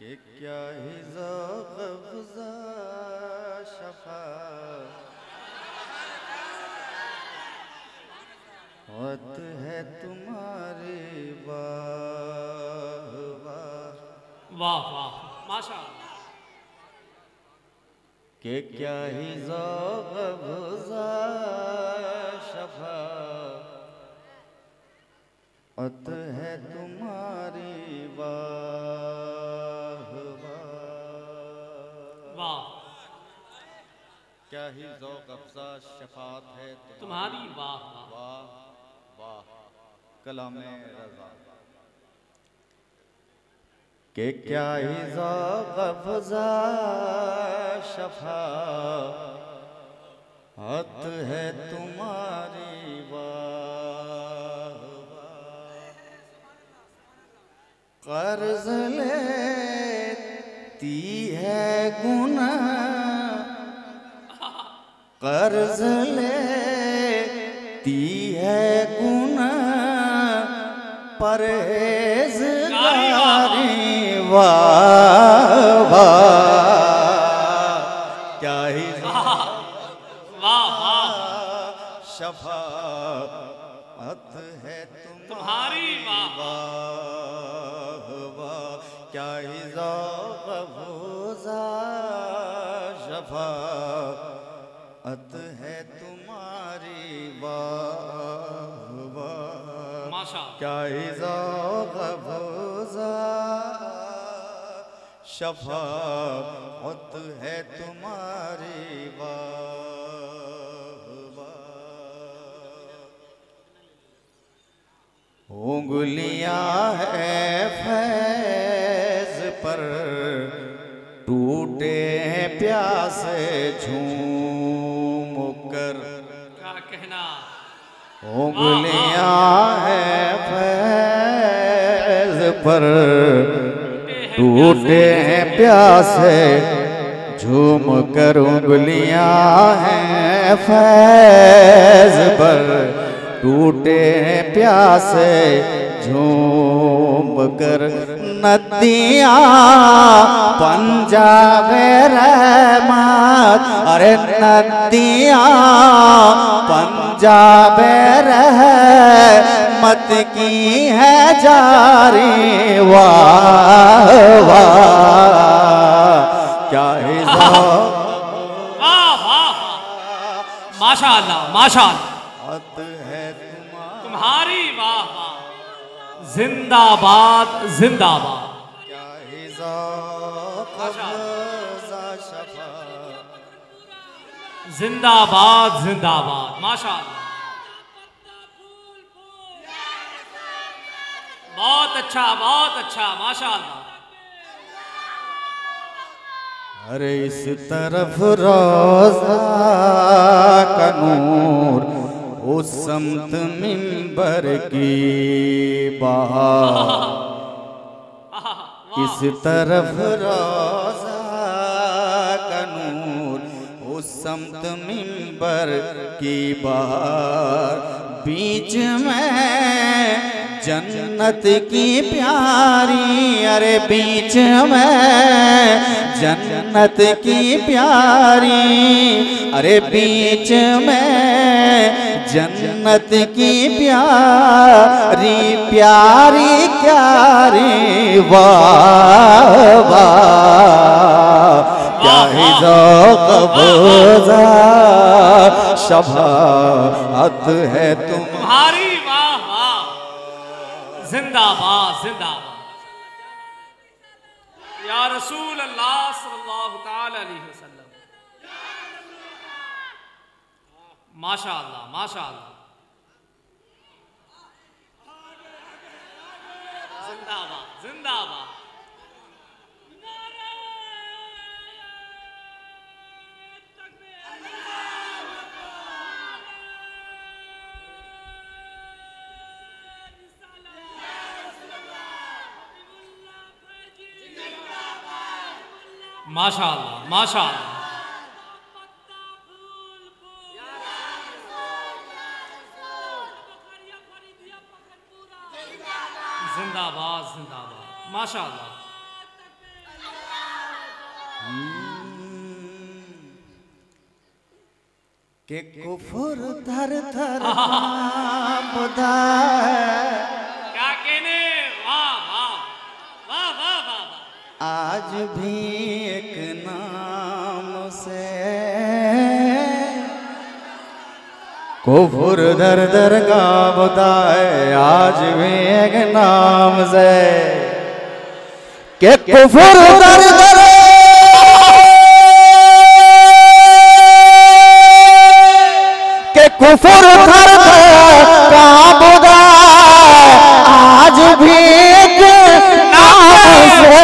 कि क्या ही ज़ौक़ अफ़ज़ा शफ़ाअत है तुम्हारी वाह वाह वाह वाह माशाअल्लाह। कि क्या ही ज़ौक़ अफ़ज़ा शफ़ाअत है तुम्हारी वाह वाह। वाह क्या ही ज़ौक़ अफ़ज़ा शफ़ाअत है तुम्हारी वाह वाह। वाह वाह कलामे रज़ा। कि क्या ही ज़ौक़ अफ़ज़ा शफ़ाअत है तुम्हारी वाह वाह। कर्ज़ लेती है गुनाह, कर्ज़ लेती है गुनाह परहेज़गारी वाह वाह। क्या ही वाह वाह शफ़ाअत है तुम्हारी वाह वाह वाह। क्या ही ज़ौक़ अफ़ज़ा शफ़ाअत है तुम्हारी वाह वाह। माशाअल्लाह। क्या ही ज़ौक़ अफ़ज़ा शफ़ाअत है तुम्हारी वाह वाह। उंगलियां है फैज़ पर टूटे प्यासे झूम कर, क्या कहना। उंगलियां है फैज़ पर टूटे हैं प्यासे झूम कर, उंगलियां हैं फैज़ पर टूटे हैं प्यासे झूम कर। नदियाँ पंजाबे रहमत, अरे नदियाँ पंजाबे रहमत की है जारी वाह वाह। क्या ही वाह वाह माशाअल्लाह माशाअल्लाह। है तुम्हारी वाह वाह। जिंदाबाद जिंदाबाद। क्या ही ज़ौक़ अफ़ज़ा शफ़ाअत। जिंदाबाद जिंदाबाद माशाअल्लाह। बहुत अच्छा माशाअल्लाह। अरे इस तरफ रोज़ा का नूर, उस समत मिंबर की बहार। इस तरफ रोज़ा का नूर, उस समत मिंबर की बहार। बीच में जन्नत की प्यारी, अरे बीच में जन्नत की प्यारी, अरे बीच में जन्नत की प्यारी प्यारी क्यारी वाह वाह। क्या ही ज़ौक़ अफ़ज़ा शफ़ाअत है तुम्हारी वाह वाह। जिंदाबाद जिंदाबाद। या रसूल अल्लाह सल्लल्लाहु ताला अलैहि वसल्लम। माशाअल्लाह माशाअल्लाह। जिंदाबाद जिंदाबाद। माशाअल्लाह माशाअल्लाह। जिंदाबाद जिंदाबाद माशाअल्लाह। के कुफर थर थर कांपदा क्या कहने, वाह वाह वाह वाह वाह। आज भी एक नाम से कुफर दर दर कांपदा है, आज भी एक नाम से के कुफर दर दर के कुफर थर कांपदा आज भी एक नाम से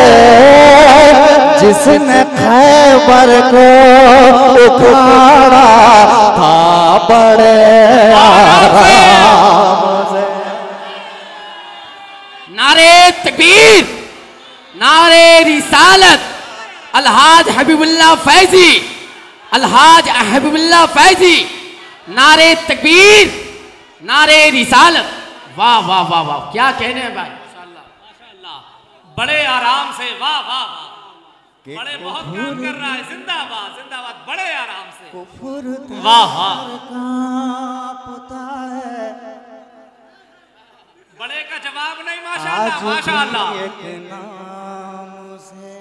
जिसने खैबर को उखाड़ा था बड़े आराम से। नारे तकबीर, नारे रिसालत, अलहाज हबीबुल्लाह फैजी, अलहाज हबीबुल्लाह फैजी, नारे तकबीर, नारे रिसालत। वाह वाह वाह वाह, क्या कहने हैं भाई, माशाल्लाह माशाल्लाह, बड़े आराम से, वाह वाह वाह, बड़े बहुत काम कर रहा है, जिंदाबाद जिंदाबाद, बड़े आराम से, कुफर वाह वाह, कांपता है बड़े का जवाब नहीं, माशाल्लाह माशाल्लाह। एक नाम से।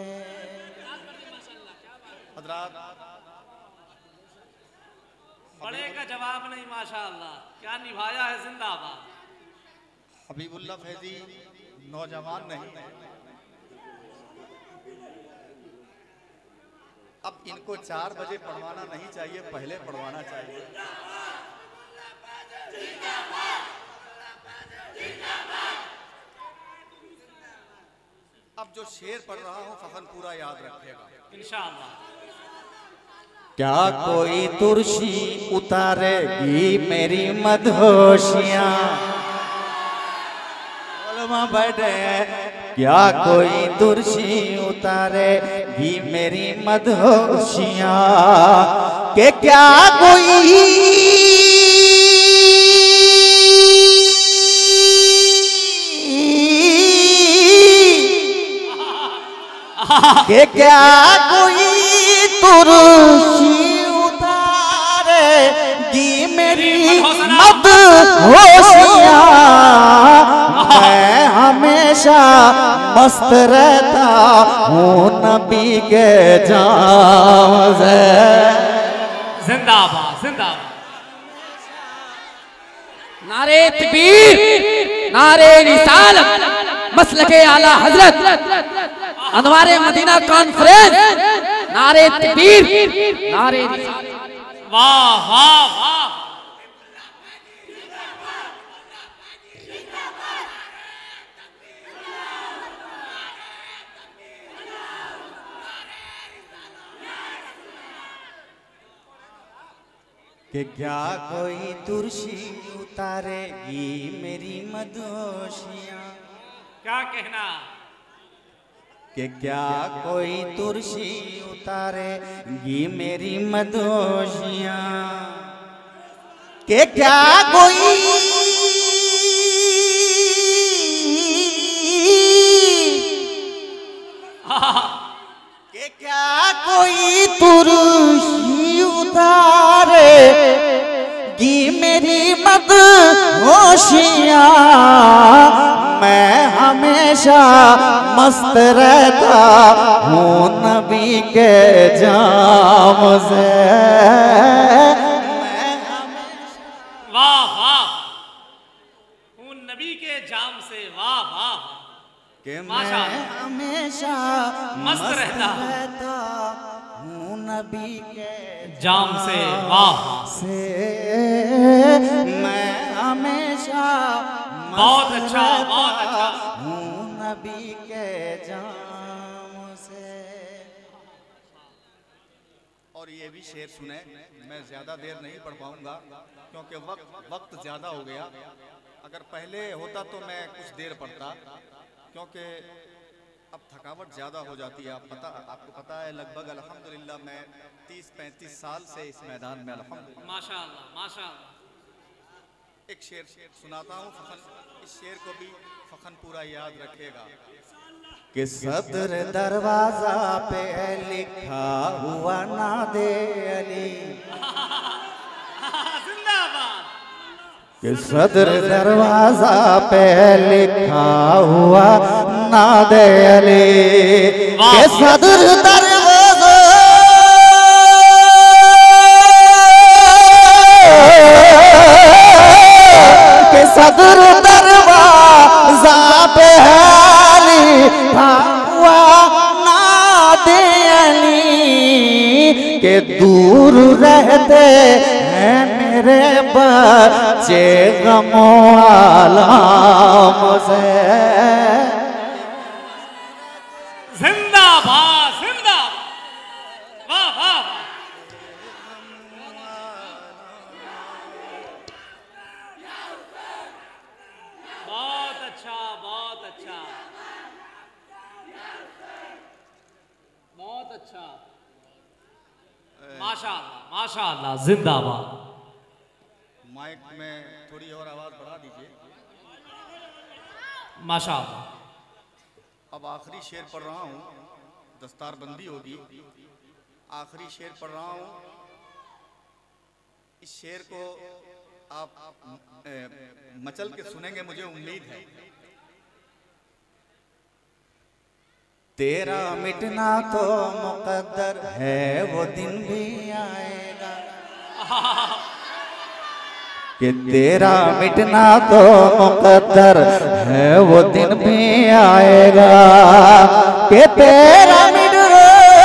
बड़े का जवाब नहीं, माशाल्लाह, क्या निभाया है, जिंदाबाद। हबीबुल्लाह फैजी नौजवान नहीं, अब इनको 4 बजे पढ़वाना नहीं चाहिए, पहले पढ़वाना चाहिए। अब जो शेर पढ़ रहा हूं फखन पूरा याद रखेगा इंशाअल्लाह। क्या कोई तुर्शी उतारेगी मेरी मदहोशियां, बैठे क्या कोई तुर्शी उतारेगी मेरी मदहोशियां, के क्या कोई के क्या कोई तुर्शी उतारेगी मेरी मदहोशियां, मैं हमेशा मस्त रहता हूँ नबी के जाम से। जिंदाबाद जिंदाबाद। नारे तकबीर, नारे रिसालत, मसलके आला हजरत, अनवारे मदीना कॉन्फ्रेंस, नारे तकबीर, नारे रिसालत। वाह वाह वाह, कि क्या कोई तुर्शी उतारेगी मेरी मदहोशियां, क्या कहना, कि क्या कोई तुर्शी उतारेगी मेरी मदहोशियां, कि क्या कोई कि क्या कोई तुर्शी उतारेगी मेरी मदहोशियां, मैं हमेशा मस्त रहता हूँ नबी के जाम से। वाह वाह, हूँ नबी के जाम से, वाह वाह, कि मैं माशाअल्लाह, हमेशा मस्त रहता हूँ नबी के जाम से, वाह से, मैं हमेशा बहुत अच्छा बहुत अच्छा। हूँ नबी के जाम से। और ये भी शेर सुने, मैं ज्यादा देर नहीं पढ़ पाऊंगा क्योंकि वक्त ज्यादा हो गया। अगर पहले होता तो मैं कुछ देर पढ़ता, क्योंकि अब थकावट ज़्यादा हो जाती है। आपको पता है, लगभग अल्हम्दुलिल्लाह मैं 30-35 साल से इस मैदान में अल्हम्दुलिल्लाह। माशाअल्लाह माशाअल्लाह। एक शेर सुनाता हूँ फखन, इस शेर को भी फखन पूरा याद रखेगा। कि सदर दरवाजा पे लिखा हुआ ना दे अली, जिंदाबाद। कि सदर दरवाजा पे लिखा हुआ ना दे अली, कि सदर दरवाजा के सदर दरवाजा पे लिखा हुआ ना दे अली, के दूर रहते हैं मेरे बच्चे गमो आलम से। जिंदाबाद जिंदाबाद, वाह वाह। बहुत अच्छा बहुत अच्छा बहुत अच्छा, माशाअल्लाह माशाअल्लाह, जिंदाबाद। माइक में थोड़ी और आवाज बढ़ा दीजिए। माशाअल्लाह। अब आखिरी शेर पढ़ रहा हूँ, दस्तारबंदी होगी। आखिरी शेर पढ़ रहा हूँ। इस शेर को आप मचल के सुनेंगे, मुझे उम्मीद है। तेरा मिटना तो मुकद्दर है, वो दिन भी आएगा, कि तेरा मिटना तो मुकद्दर है, वो दिन भी आएगा, कि तेरा मिटना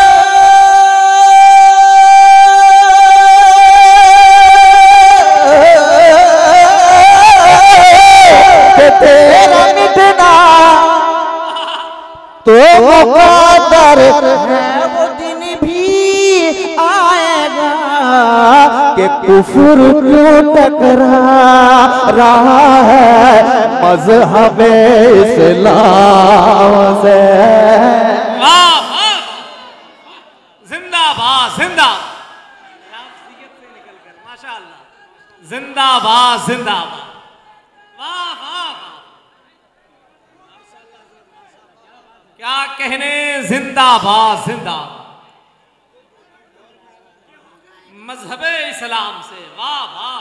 तो मुकद्दर है, वो दिन भी आएगा, कि कुफ्र क्यों टकरा रहा है मज़हब इस्लाम से। वाह वाह, जिंदाबाद जिंदाबाद, माशाअल्लाह, जिंदाबाद जिंदाबाद, वाह वाह वाह, क्या कहने, जिंदाबाद जिंदाबाद, मजहबे इस्लाम से, वाह वाह।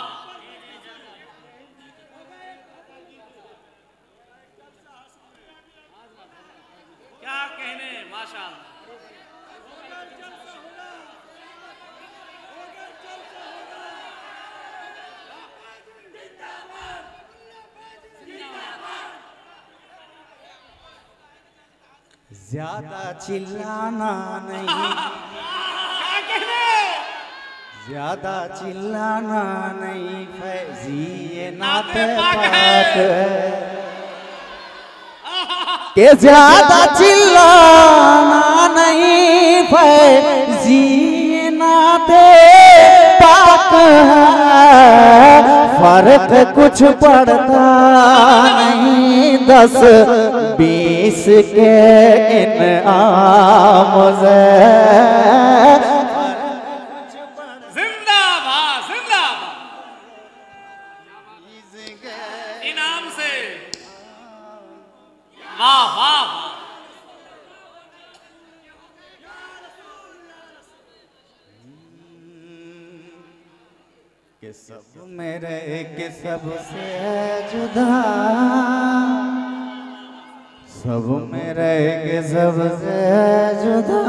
क्या कहने, माशाअल्लाह। ज्यादा चिल्लाना नहीं, क्या कहने, ज्यादा चिल्लाना नहीं, फैजी ये नाते नाते पाक पाक है। है, कि ज्यादा चिल्लाना नहीं, फैजी ये नाते पाक है, फर्क कुछ पड़ता नहीं 10-20 के इनाम से। जिंदाबाद जिंदाबाद, इनाम से, वाह वाह वाह। कि सब मेरे के सबसे जुदा, सब मेरे के सबसे जुदा,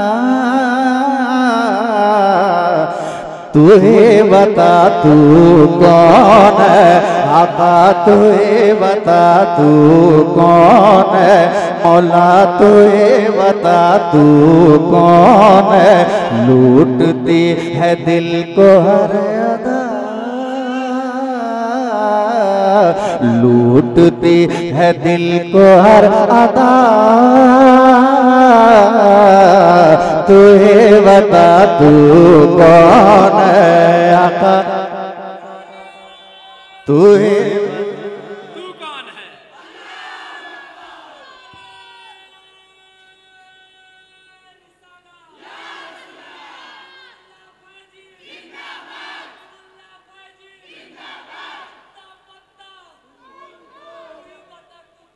तू ही बता तू कौन है, आका तू ही बता तू कौन है, मौला तू ही बता तू कौन है, लूटती है दिल को हर अदा, लूटती है दिल को हर अदा, तू ही बता तू कौन है, आका तू ही तू कौन है।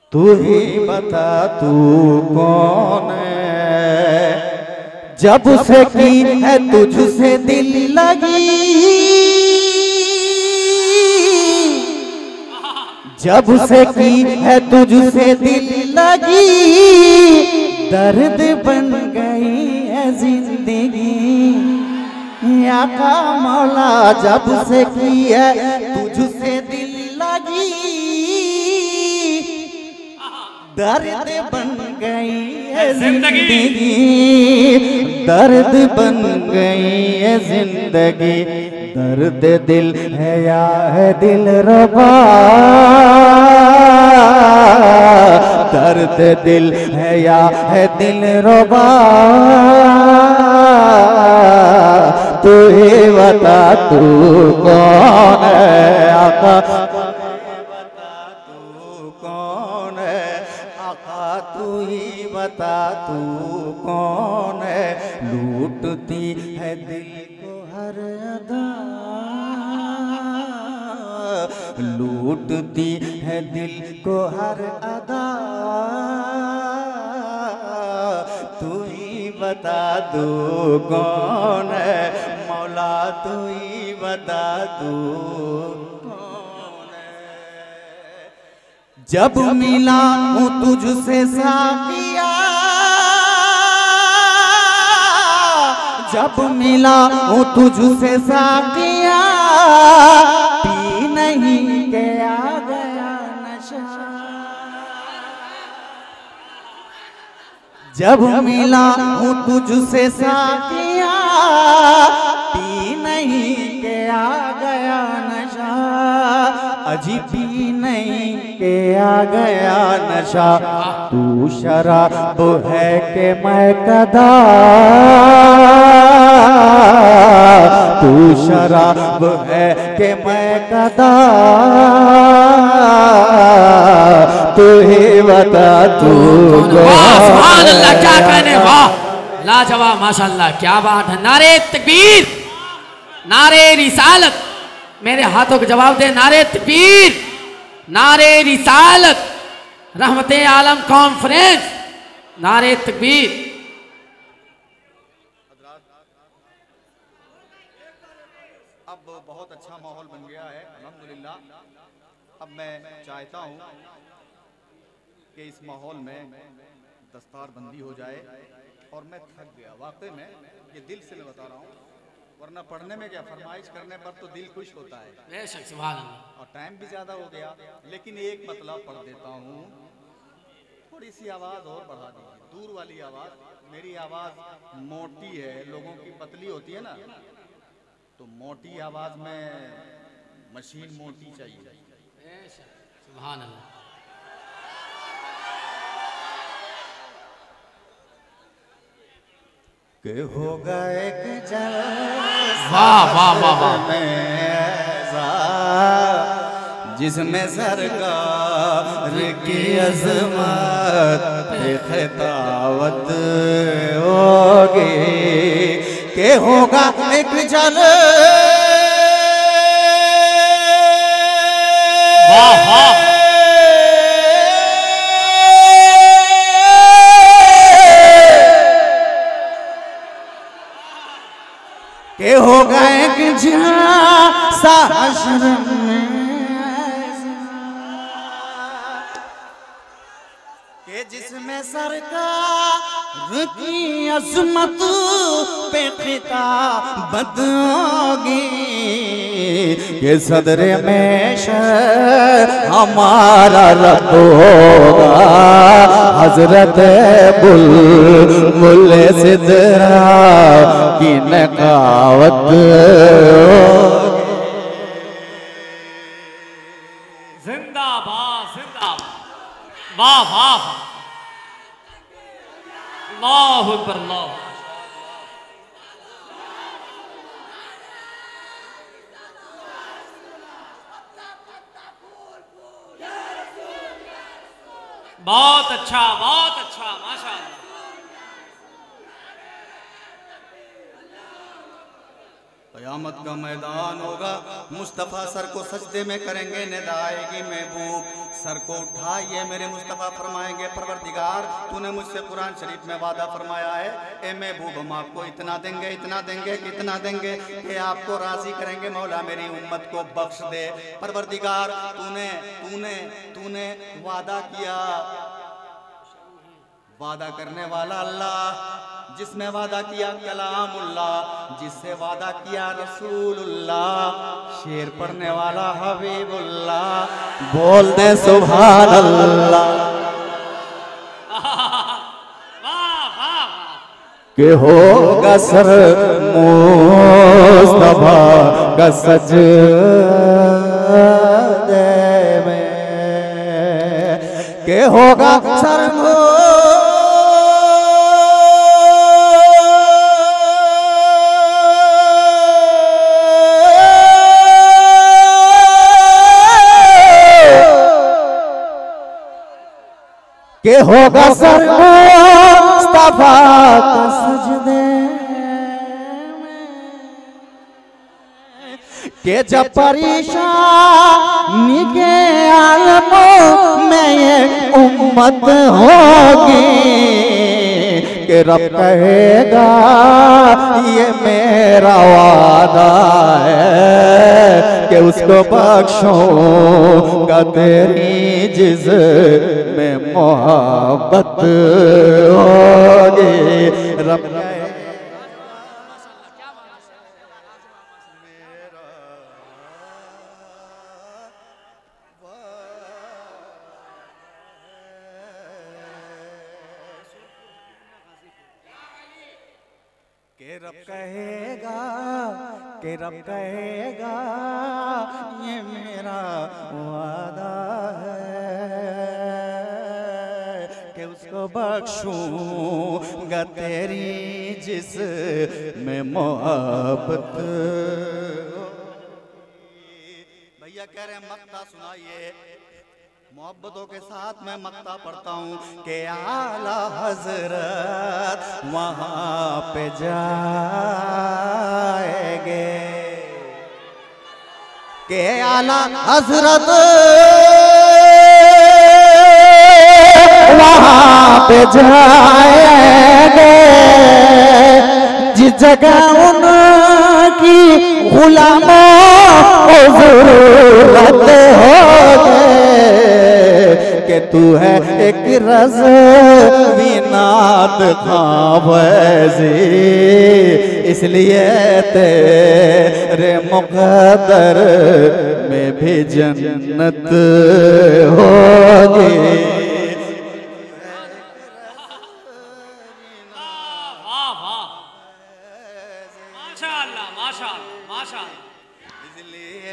तू ही बता तू कौन है, जब से की है तुझसे दिल लगी, जब से की है तुझसे दिल लगी, दर्द बन गई है जिंदगी। आका मौला जब से की है तुझसे दिल लगी, दर्द बन गई है जिंदगी, दर्द बन गई है जिंदगी। दर्द दिल है या है दिल रबा, दर्द दिल है या है दिल रबा, तू ही बता तू कौन है आका, बता तू कौन है आका, तू ही बता तू कौन है। लूटती है दिल को हर अदा, लूटती है दिल को हर अदा, तू ही बता दो कौन है मौला, तू ही बता दो कौन है। जब मिला हूँ तुझसे साकिया, जब मिला हूँ तुझसे साकिया, पी नहीं के आ गया नशा। जब मिला हूँ तुझसे साकिया, पी नहीं के आ गया नशा, अजी पी नहीं के आ गया नशा। तू शराब है के मैं कदा, तू शराब है के मैं कदा, तू ही बता तू सुभान अल्लाह, क्या कहने, वाह लाजवाब माशाअल्लाह, क्या बात है। नारे तकबीर, नारे रिसालत, मेरे हाथों को जवाब दे, नारे तकबीर, नारे रिसालत, रहमते आलम कॉन्फ्रेंस, नारे तकबीर। अब बहुत अच्छा माहौल बन गया है अल्हम्दुलिल्लाह। अब मैं चाहता हूँ कि इस माहौल में दस्तारबंदी हो जाए, और मैं थक गया वाकई में, ये दिल से मैं बता रहा हूँ, वरना पढ़ने में क्या, फरमाइश करने पर तो दिल खुश होता है, बेशक सुभान अल्लाह। और टाइम भी ज़्यादा हो गया, लेकिन एक मतलब पढ़ देता हूँ, थोड़ी सी आवाज़ और बढ़ा दीजिए, दूर वाली आवाज़। मेरी आवाज़ मोटी है, लोगों की पतली होती है ना, तो मोटी आवाज़ में मशीन मोटी चाहिए। बेशक सुभान अल्लाह। के होगा एक वाह वाह वाह वाह, जिसमें सरकार की अज़मत खितावत होगी, के होगा एक जल, वाह वाह, के होगा एक सा हश्र में, के जिसमें सरकार की अज़मत पे खिताबत होगी, के सदरे में हमारा रब होगा, हजरत बुलबुल सिदरा की नकावत। जिंदाबाद जिंदाबाद, वाह वाह, अल्लाहु अकबर, अल्लाह। बहुत अच्छा माशाअल्लाह। क़यामत का मैदान होगा, मुस्तफ़ा सर को सजदे में करेंगे, निदा आएगी महबूब, सर को उठाइए मेरे मुस्तफ़ा फरमाएंगे परवरदिगार तूने मुझसे कुरान शरीफ में वादा फरमाया है, ए महबूब हम आपको इतना देंगे, इतना देंगे, कितना देंगे कि आपको राज़ी करेंगे, मौला मेरी उम्मत को बख्श दे। परवरदिगार तूने तूने तूने वादा किया, वादा करने वाला अल्लाह, जिसने वादा किया कलामुल्लाह, जिससे वादा किया रसूलुल्लाह, शेर पढ़ने वाला हबीबुल्लाह, बोल दे सुभान अल्लाह। के होगा सर मुस्तफा का सजदे में, के होगा सर के होगा सर मुस्तफा का सजदे के जब परेशानी के आलमों में ये उम्मत होगी, के रब कहेगा ये मेरा वादा है कि उसको बख्शूंगा तेरी जिस में मोहब्बत होगी। रब के रब कहेगा ये मेरा वादा है कि उसको बख्शूंगा तेरी जिस में मोहब्बत। भैया कह रहे हैं मक्ता सुनाइए, मोहब्बतों के साथ मैं मक्ता पढ़ता हूँ कि आला हजरत वहाँ पे जाएंगे, के आला हजरत वहाँ पे जाएंगे, जिस जगह उनकी गुलामों को जरूरत होगी, कि तू है एक रज़वीनात ख़ाबज़ी, इसलिए तेरे मुक़द्दर में भी जन्नत होगी। माशाअल्लाह माशाअल्लाह माशाअल्लाह, इसलिए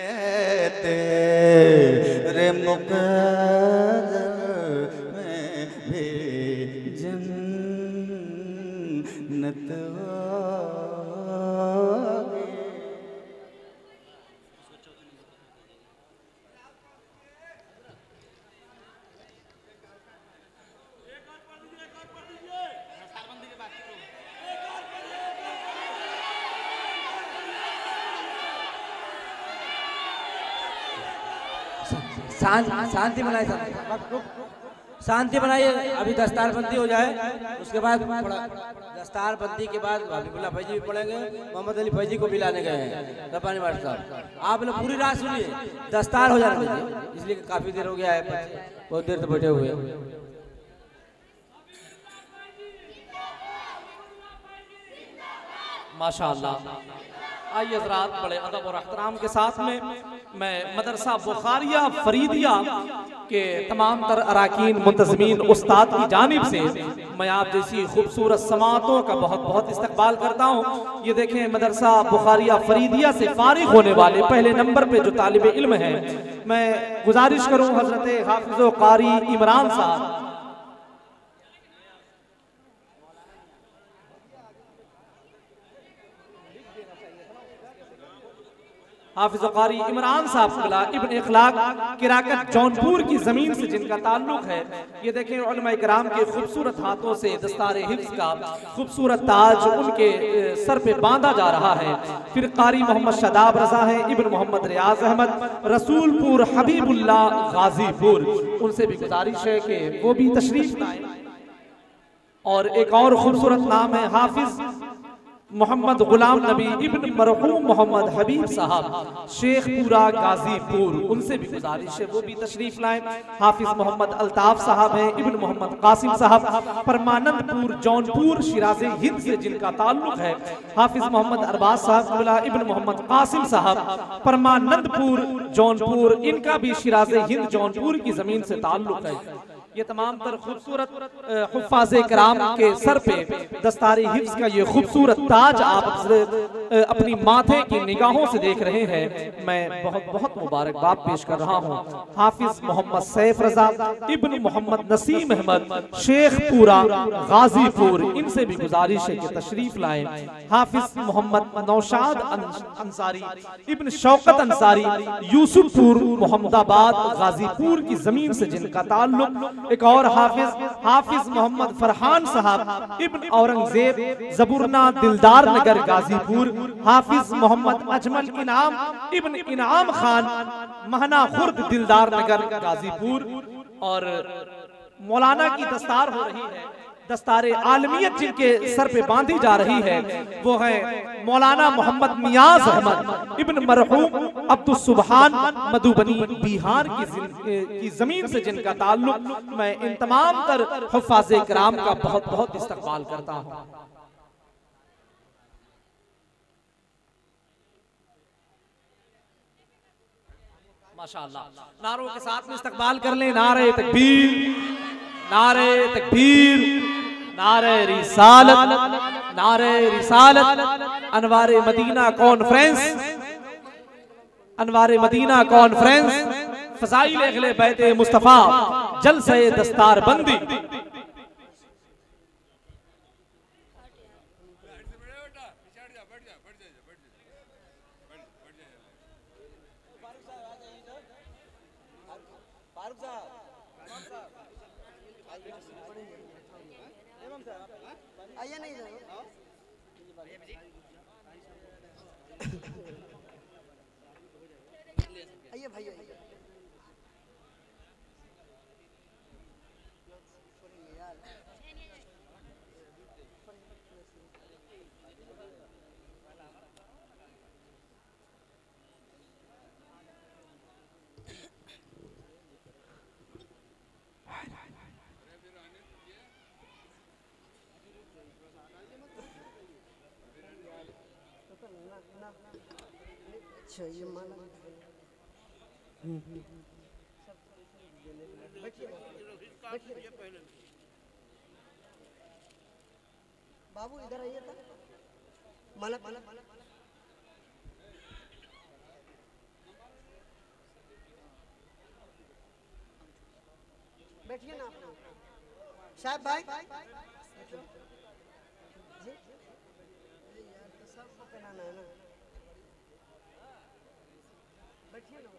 तेरे मुक़द्दर में भी जन्नत होगी। शांति बनाइए, शांति बनाइए। अभी दस्तारबंदी हो जाए, उसके बाद दस्तारबंदी के बाद हबीबुल्लाह फैजी भी पढ़ेंगे, मोहम्मद अली फैजी को भी लाने गए हैं रब्बानी मास्टर साहब। आप लोग पूरी रात सुनिए, दस्तार हो जाने दीजिए, इसलिए काफी देर हो गया है, बहुत देर से बैठे हुए। माशाअल्लाह। आइए हज़रात, बड़े अदब और एहतराम के साथ में मैं मदरसा बुखारिया फरीदिया के तमाम तर अराकीन मुंतज़मीन उस्ताद की जानिब से मैं आप जैसी खूबसूरत समातों का बहुत बहुत इस्तकबाल करता हूँ। ये देखें, मदरसा बुखारिया फरीदिया से फारिग होने वाले पहले नंबर पे जो तालिब इल्म हैं, मैं गुजारिश करूँ हज़रत हाफिज़ कारी इमरान साहब, हाफिज कारी इमरान साहब इब्न इखलाक किराकत जौनपुर की ज़मीन से जिनका ताल्लुक है। ये देखें उलमा इकराम के खूबसूरत हाथों से दस्तार हिफ्ज़ का खूबसूरत ताज उनके सर पे बांधा जा रहा है। फिर कारी मोहम्मद शादाब रजा है, इब्न मोहम्मद रियाज अहमद रसूलपुर हबीबुल्लाह गाजीपुर, उनसे भी गुजारिश है कि वो भी तशरीफ लाएं। और एक और खूबसूरत नाम है हाफिज मोहम्मद गुलाम नबी इब्न मरहूम मोहम्मद हबीब साहब शेखपुरा गाजीपुर, उनसे भी गुजारिश है वो भी तशरीफ लाएं। हाफिज मोहम्मद अल्ताफ साहब हैं, इब्न मोहम्मद कासिम साहब परमानंदपुर जौनपुर शिराज़े हिंद से जिनका ताल्लुक है। हाफिज मोहम्मद अरबाज साहब इब्न मोहम्मद कासिम साहब परमानंदपुर जौनपुर, इनका भी शिराज़े हिंद जौनपुर की ज़मीन से ताल्लुक है। ये तमाम तर खूबसूरत हुफ़ाज़े कराम के सर पे दस्तारे हिफ्ज़ का ये खूबसूरत ताज आप अपनी माथे की निगाहों से देख रहे हैं। मैं बहुत बहुत मुबारकबाद पेश कर रहा हूँ हाफिज मोहम्मद सैफ रजा इब्न मोहम्मद नसीम अहमद शेखपुरा गाजीपुर, इनसे भी गुजारिश है कि तशरीफ लाएं। हाफिज मोहम्मद नौशाद अंसारी इब्न शौकत अंसारी यूसुफपुर मोहम्मदाबाद गाजीपुर की जमीन से जिनका ताल्लुक। एक और हाफिज मोहम्मद फरहान साहब इब्न औरंगजेब जबुरना दिलदार नगर गाजीपुर। हाफिज मोहम्मद अजमल इनाम इब्न इनाम खान महना खुर्द दिलदार नगर गाजीपुर। और मौलाना की दस्तार हो रही है, दस्तारे आलमियत जिनके सर पे बांधी जा रही है वो है मौलाना मोहम्मद नियाज अहमद इब्न मरहूम अब्दुल सुबहान मधुबनी बिहार की जमीन से जिनका ताल्लुक। मैं इन तमाम तर हुफ़ाज़े किराम का बहुत बहुत इस्तक़बाल करता हूँ। माशाअल्लाह, नारों के साथ में इस्तक़बाल कर लें। नारे तकबीर, नारे तकबीर, नारे रिसालत, नारे रिसालत। अनवारे मदीना कॉन्फ्रेंस, अनवारे मदीना कॉन्फ्रेंस फ़ज़ाइल अहले बैत मुस्तफ़ा जलसे दस्तार बंदी। आइए नहीं आइए भाई आइए। अच्छा ये माला बाबू इधर आइए था माला माला बैठिए ना साहब भाई जी यार तो सब पकड़ाना है ना, बैठिए ना।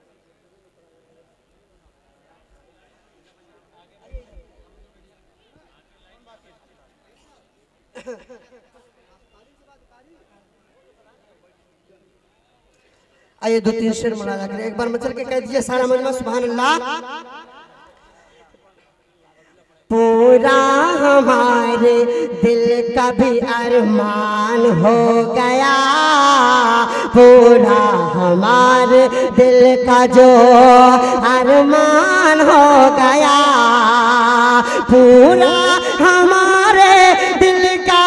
आइए दो तीन शेर मुलाजा करें, एक बार मचल के कह दीजिए सारा मजमा सुभान अल्लाह। पूरा हमारे दिल का भी अरमान हो गया, पूरा हमारे दिल का जो अरमान हो गया, पूरा हमारे दिल का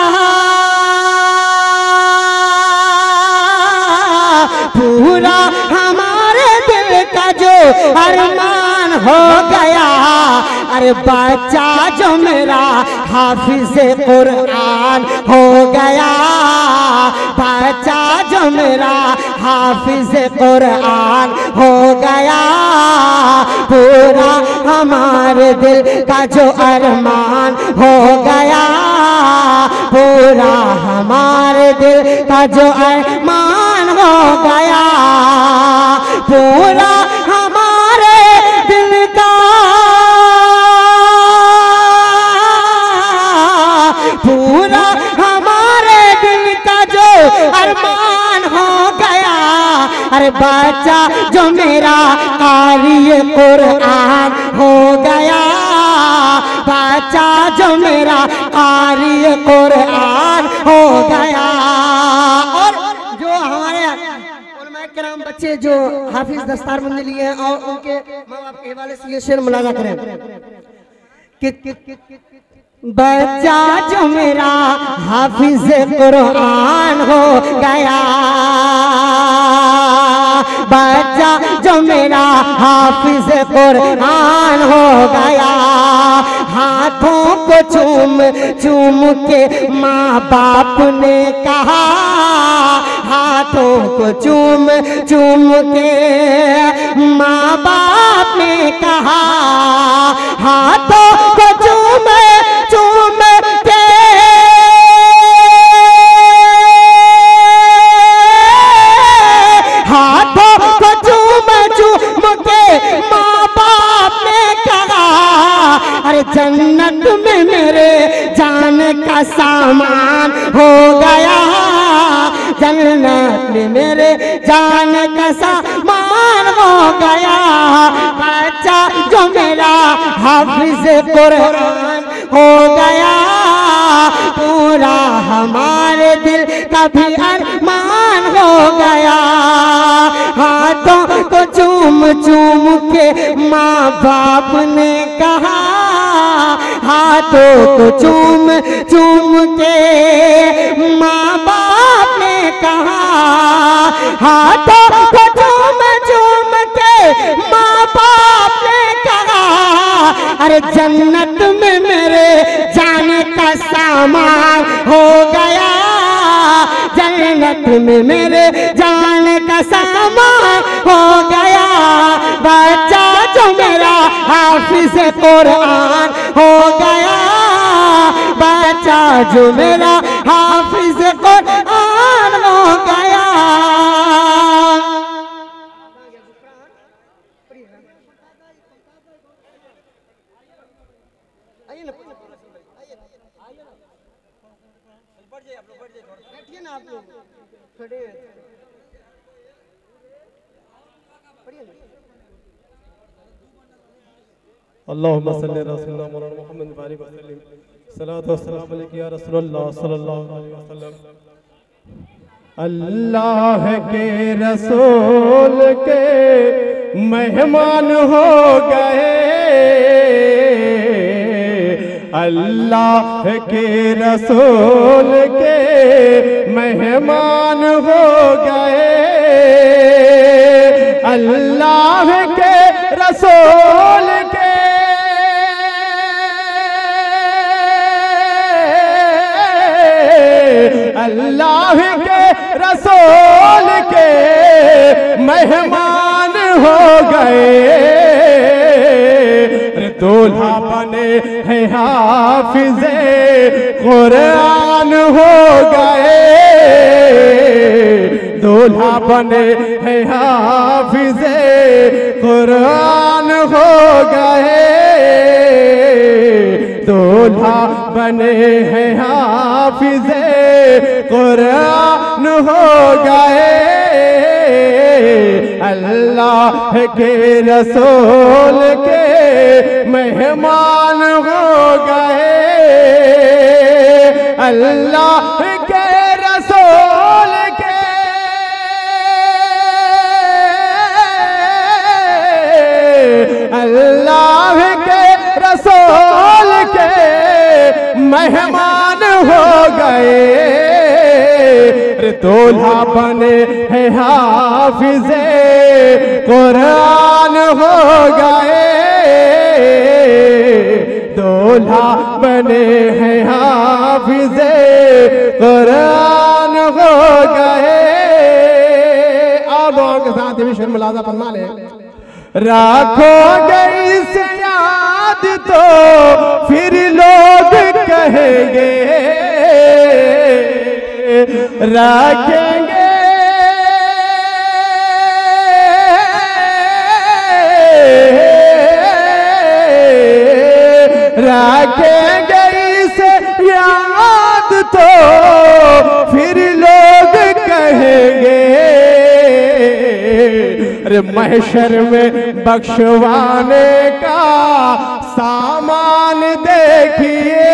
पूरा हमारे दिल का जो अरमान हो गया। अरे बच्चा जो मेरा हाफिज़ कुरान हो गया, बच्चा जो मेरा हाफिज़ कुरान हो गया, पूरा हमारे दिल का जो अरमान हो गया, पूरा हमारे दिल का जो अरमान हो गया, पूरा हमारे दिल का, पूरा हमारे दिल का जो अरमान हो गया। अरे बच्चा जो मेरा कारी कुरान हो गया, बच्चा जो मेरा कारी कुरान हो गया। और जो हमारे उलमाए किराम बच्चे जो हाफिज दस्तारबंदी लिए हैं और उनके माँ बाप के हवाले से ये शेर मुलाजा करें कि बच्चा जो मेरा हाफिज कुरान हो गया, बच्चा जो मेरा हाफिज कुरान हो गया। हाथों को चूम चूम के माँ बाप ने कहा, हाथों को चूम चूम के माँ बाप ने कहा, हाथों को चूम चूम के हाथों को चूम चूम के माँ बाप ने कहा, अरे जन्नत में मेरे जान का सामान हो गया, जन्नत में मेरे जान का सामान हो गया। बच्चा जो मेरा हाफिज कुरान हो गया, पूरा हमारे दिल का भी अरमान हो गया। हाथों को चूम चूम के माँ बाप ने कहा, हाथों को चूम चूम के माँ बाप ने कहा, हाथों को चूम चूम के माँ बाप ने कहा, अरे जन्नत में मेरे जाने का सामान हो गया, जन्नत में मेरे जाने का सामान हो गया। बच्चा जो मेरा हाफिज कुरान हो गया, बच्चा जो मेरा हाफिज कुरान हो गया। अल्लाहुम्मा सल्ली अला सय्यिदिना मौलाना मुहम्मद बारिक वसल्लम सलातो वस्सलाम अलैका या रसूलल्लाह सल्लल्लाहु अलैहि वसल्लम। अल्लाह के रसूल के मेहमान हो गए, अल्लाह के रसूल के मेहमान हो गए, अल्लाह के रसूल के अल्लाह के रसूल के मेहमान हो गए। दूल्हा बने हैं हाफिज़े कुरान हो गए, दूल्हा बने हैं हाफिज़े कुरान हो गए, दूल्हा बने हैं हाफिज़े कुरान हो गए, अल्लाह के रसूल के मेहमान हो गए, अल्लाह के रसूल के अल्लाह के रसूल के मेहमान हो गए। दूल्हा बने हैं हाफिज़े कुरान हो गए, दूल्हा बने हैं हाफिज़े कुरान हो गए। आप के साथ भी शेर मुलाजा फरमा ले। रखोगे इस याद तो फिर लोग कहेंगे, रखेंगे तो फिर लोग कहेंगे, अरे महशर में बख्शवाने का सामान देखिए,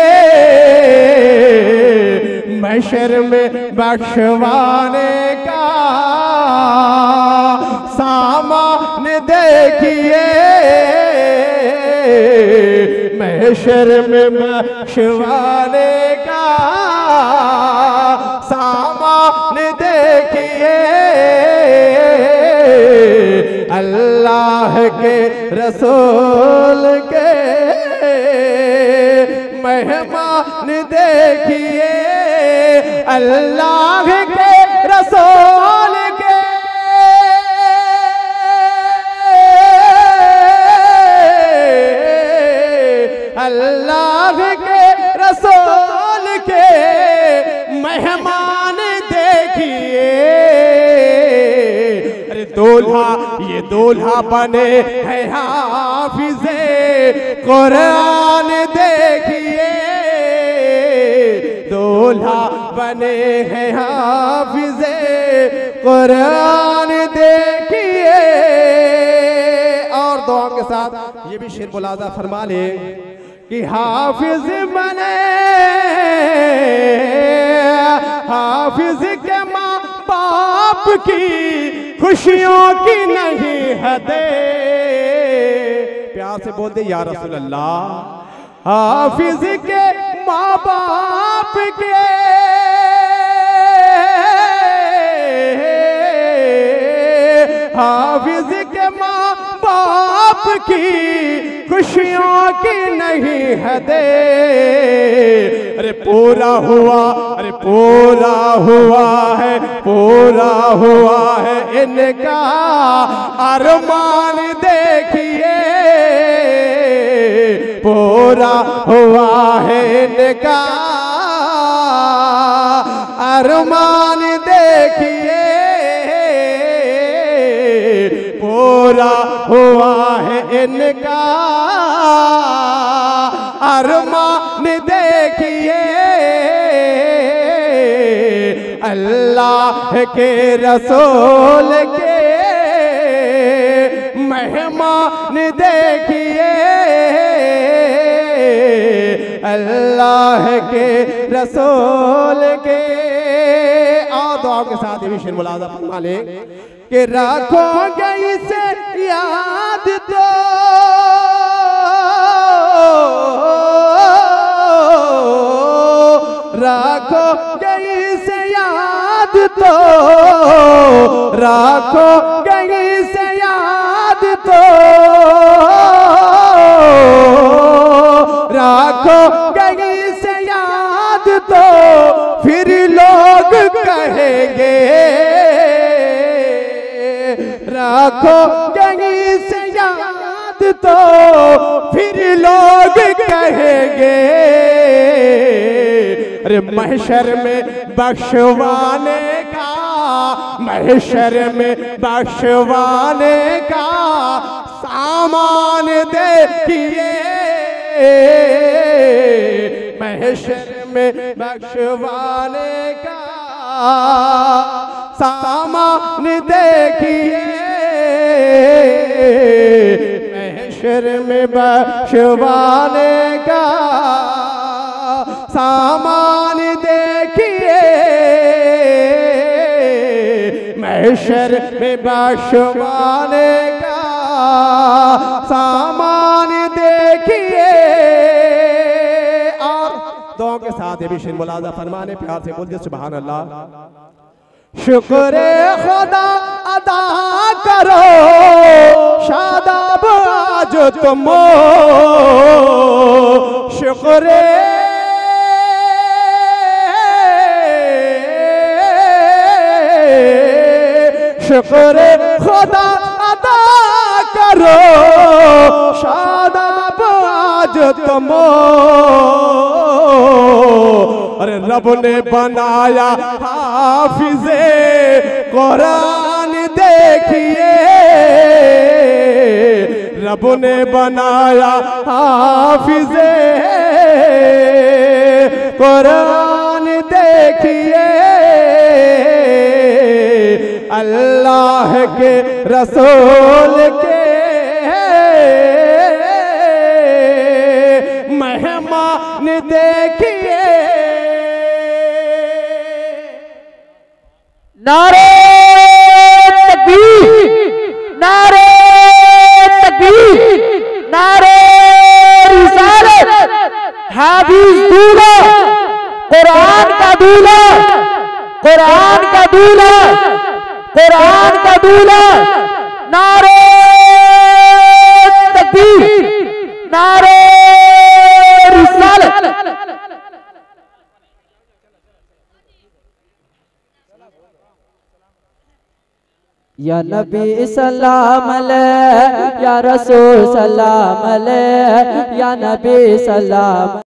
महशर में बख्शवाने का सामान देखिए, महशर में बख्शवाने का सामान देखिए, अल्लाह के रसूल के मेहमान देखिए, अल्लाह के रसूल के अल्लाह के रसूल के मेहमान देखिए, अरे दूल्हा ये दूल्हा बने हैं हाफिज़े कुरान देखिए, दूल्हा बने हैं हाफिज़े कुरान देखिए। और दुआ के साथ ये भी शेर मुलाजा फरमा ले कि हाफिज बने, हाफिज के माँ बाप की खुशियों की नहीं हदे, प्यार से बोलते या रसूल अल्लाह, हाफिज के माँ बाप के हाफिज के माँ बाप की खुशियों की नहीं हदे, अरे पूरा हुआ, अरे पूरा हुआ है, पूरा हुआ है इनका अरमान देखिए, पूरा हुआ है इनका अरमान देखिए, पूरा हुआ है इनका अरमान देखिए, अल्लाह के रसूल के मेहमान देखिए, अल्लाह के रसूल के। और दुआ के साथ भी शेर मुलाजा फरमा ले कि रखोगे इसे याद तो रखोगे इसे याद तो रखोगे इसे याद तो रखोगे इसे याद तो फिर लोग कहेंगे, रखोगे इसे याद तो फिर लोग कहेंगे, अरे महशर में बख्शवाने का, महशर में बख्शवाने का सामान देखिए, महशर में बख्शवाने का सामान देखिए, महशर में बख्शवाने का सामान देखिए, महशर में बख्शवाने का सामान देखिए। और दुआ के साथ ये भी शेर मुलाजा फरमाने प्यार से बोलते सुभान अल्लाह। शुक्र खुदा अदा करो शादाब आज तुम, शुक्र शुक्र खुदा अदा करो शादाब आज तुम, अरे रब ने बनाया हाफिज़े कुरान देखिए, रब ने बनाया हाफिज़े कुरान देखिए अल्लाह के रसूल के मेहमान देखिए। नारे तकबीर, नारे तकबीर, नारे रिसालत, हाफिज दूल्हा, कुरान का दूल्हा, कुरान का दूल्हा, कुरान का दूल्हा। नारे तकबीर, नारे रिसालत। या नबी सलाम अलैह, या रसूल सलाम अलैह, या नबी सलाम।